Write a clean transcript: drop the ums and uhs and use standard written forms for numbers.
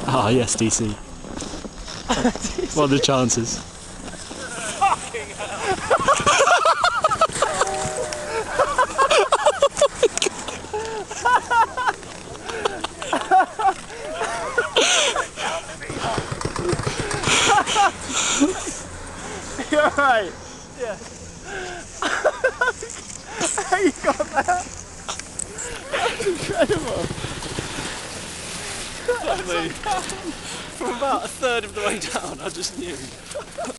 Ah, yes, DC. What are the chances? Fucking You're right. Yeah. How you got that? That's incredible. From about a third of the way down, I just knew.